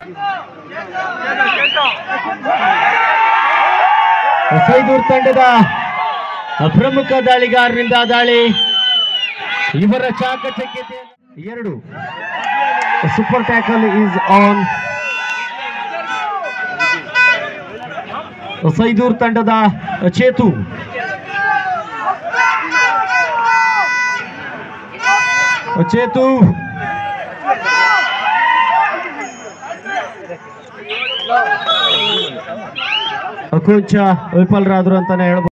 ಸೈದೂರ್ ತಂಡದ ಪ್ರಮುಖ ದಾಳಿಗಾರರಿಂದ ದಾಳಿ. ಇವರ ಚಾಕಚಕ್ಯತೆ 2 ಸೂಪರ್ ಟ್ಯಾಕಲ್ ಈಸ್ ಆನ್. ಸೈದೂರ್ ತಂಡದ ಚೇತು ಕೊಂಚ ವಿಫಲರಾದ್ರು ಅಂತಾನೆ ಹೇಳ್ಬೋದು.